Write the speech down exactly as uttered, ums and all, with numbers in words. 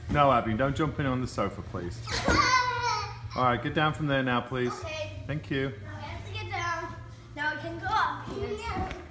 No, Abby, don't jump in on the sofa, please. All right, get down from there now, please. Okay. Thank you. Now we have to get down. Now we can go up here.